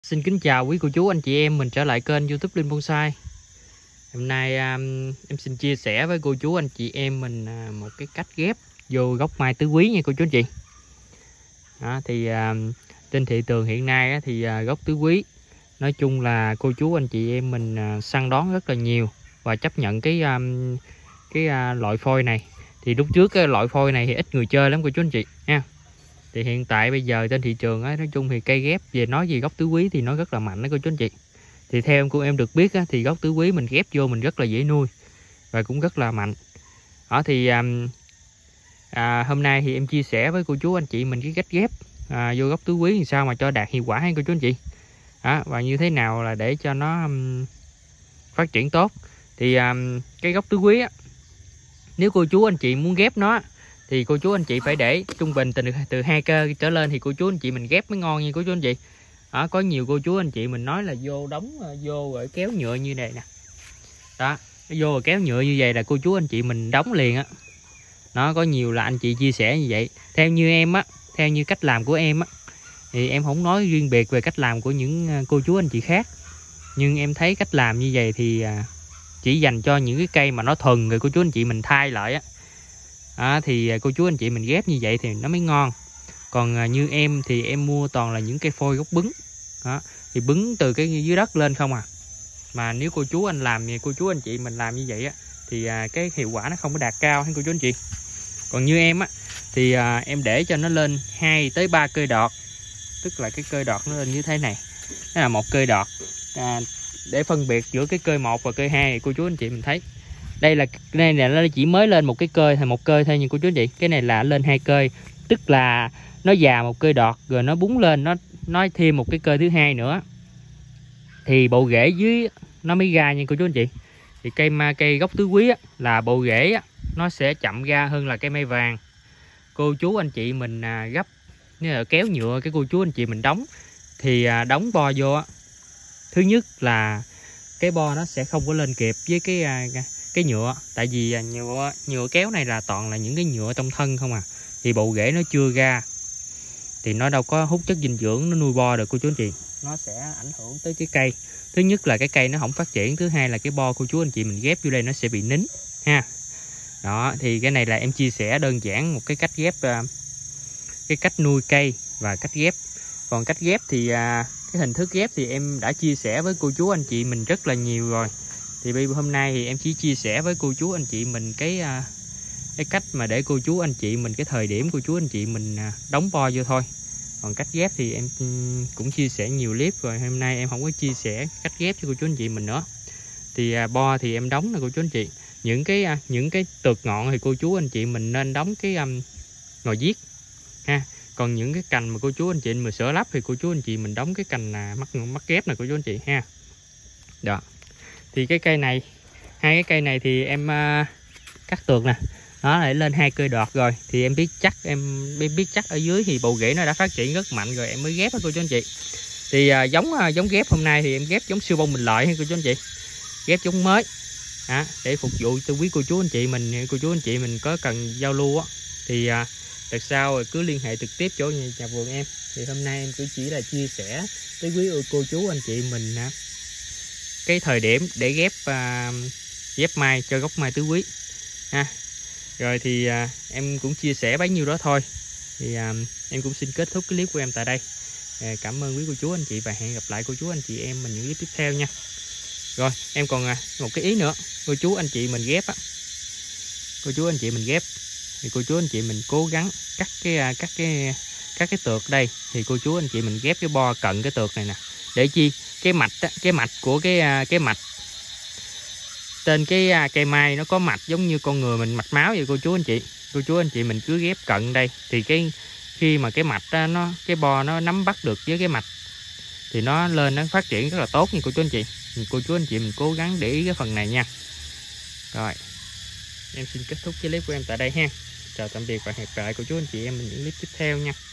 Xin kính chào quý cô chú anh chị em mình trở lại kênh YouTube Linh Bonsai. Hôm nay em xin chia sẻ với cô chú anh chị em mình một cái cách ghép vô gốc mai tứ quý nha cô chú anh chị. Trên thị trường hiện nay thì gốc tứ quý nói chung là cô chú anh chị em mình săn đón rất là nhiều và chấp nhận cái loại phôi này. Thì lúc trước cái loại phôi này thì ít người chơi lắm cô chú anh chị nha. Thì hiện tại bây giờ trên thị trường nói chung thì cây ghép nói về gốc tứ quý thì nó rất là mạnh đó cô chú anh chị. Thì theo của em được biết thì gốc tứ quý mình ghép vô mình rất là dễ nuôi và cũng rất là mạnh. Hôm nay thì em chia sẻ với cô chú anh chị mình cái cách ghép vô gốc tứ quý thì sao mà cho đạt hiệu quả hay cô chú anh chị. Và như thế nào là để cho nó phát triển tốt. Thì cái gốc tứ quý nếu cô chú anh chị muốn ghép nó thì cô chú anh chị phải để trung bình từ 2 cây trở lên thì cô chú anh chị mình ghép mới ngon nha cô chú anh chị. Có nhiều cô chú anh chị mình nói là vô đóng vô rồi kéo nhựa như này nè. Đó, vô rồi kéo nhựa như vậy là cô chú anh chị mình đóng liền á. Nó có nhiều là anh chị chia sẻ như vậy. Theo như em theo như cách làm của em thì em không nói riêng biệt về cách làm của những cô chú anh chị khác. Nhưng em thấy cách làm như vậy thì chỉ dành cho những cái cây mà nó thuần rồi cô chú anh chị mình thay lại thì cô chú anh chị mình ghép như vậy thì nó mới ngon. Còn như em thì em mua toàn là những cây phôi gốc bứng thì bứng từ cái dưới đất lên không mà nếu cô chú anh làm cô chú anh chị mình làm như vậy thì cái hiệu quả nó không có đạt cao hay cô chú anh chị. Còn như em thì em để cho nó lên 2 tới 3 cây đọt, tức là cái cây đọt nó lên như thế này, đó là một cây đọt để phân biệt giữa cái cây 1 và cây 2 cô chú anh chị mình thấy. Đây này nó chỉ mới lên một cái cơi hay một cơi thôi nhưng cô chú anh chị, cái này là lên 2 cơi, tức là nó già một cơi đọt rồi nó búng lên, nó nói thêm một cái cơi thứ hai nữa thì bộ rễ dưới nó mới ra nha cô chú anh chị. Thì cây gốc tứ quý là bộ rễ nó sẽ chậm ra hơn là cây mai vàng. Cô chú anh chị mình gấp nếu là kéo nhựa cái cô chú anh chị mình đóng thì đóng bo vô thứ nhất là cái bo nó sẽ không có lên kịp với cái nhựa, tại vì nhựa kéo này là toàn là những cái nhựa trong thân không thì bộ rễ nó chưa ra thì nó đâu có hút chất dinh dưỡng nó nuôi bo được cô chú anh chị. Nó sẽ ảnh hưởng tới cái cây. Thứ nhất là cái cây nó không phát triển, thứ hai là cái bo cô chú anh chị mình ghép vô đây nó sẽ bị nín ha. Đó thì cái này là em chia sẻ đơn giản một cái cách ghép, cái cách nuôi cây và cách ghép. Còn cách ghép thì cái hình thức ghép thì em đã chia sẻ với cô chú anh chị mình rất là nhiều rồi. Thì bây giờ hôm nay thì em chỉ chia sẻ với cô chú anh chị mình cái cách mà để cô chú anh chị mình cái thời điểm cô chú anh chị mình đóng bo vô thôi. Còn cách ghép thì em cũng chia sẻ nhiều clip rồi, hôm nay em không có chia sẻ cách ghép cho cô chú anh chị mình nữa. Thì bo thì em đóng nè cô chú anh chị. Những cái tược ngọn thì cô chú anh chị mình nên đóng cái ngòi viết ha. Còn những cái cành mà cô chú anh chị mình sửa lắp thì cô chú anh chị mình đóng cái cành mắt ghép nè cô chú anh chị ha. Đó. Thì cái cây này, hai cái cây này thì em cắt tược nè, nó lại lên 2 cây đọt rồi thì em biết chắc ở dưới thì bộ rễ nó đã phát triển rất mạnh rồi em mới ghép đó cô chú anh chị. Thì giống ghép hôm nay thì em ghép giống siêu bông bình lợi ha cô chú anh chị, ghép giống mới để phục vụ cho quý cô chú anh chị mình. Cô chú anh chị mình có cần giao lưu thì đợt sau cứ liên hệ trực tiếp chỗ nhà vườn em. Thì hôm nay em chỉ là chia sẻ với quý cô chú anh chị mình cái thời điểm để ghép mai cho gốc mai tứ quý ha. Rồi thì em cũng chia sẻ bấy nhiêu đó thôi. Thì em cũng xin kết thúc cái clip của em tại đây. Cảm ơn quý cô chú anh chị và hẹn gặp lại cô chú anh chị em mình những clip tiếp theo nha. Rồi em còn một cái ý nữa, cô chú anh chị mình ghép cô chú anh chị mình ghép thì cô chú anh chị mình cố gắng cắt cái tược đây thì cô chú anh chị mình ghép cái bo cận cái tược này nè, để chi cái mạch của cái mạch trên cái cây mai nó có mạch giống như con người mình mạch máu vậy cô chú anh chị mình cứ ghép cận đây thì khi mà cái mạch cái bo nó nắm bắt được với cái mạch thì nó lên nó phát triển rất là tốt nha cô chú anh chị mình cố gắng để ý cái phần này nha. Rồi em xin kết thúc cái clip của em tại đây ha. Chào tạm biệt và hẹn gặp lại cô chú anh chị em mình những clip tiếp theo nha.